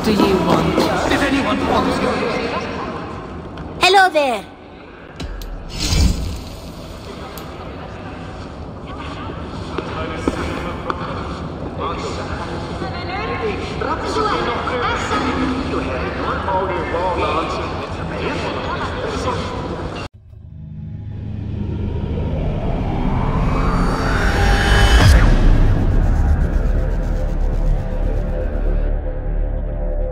What do you want? If anyone wants you. Hello there.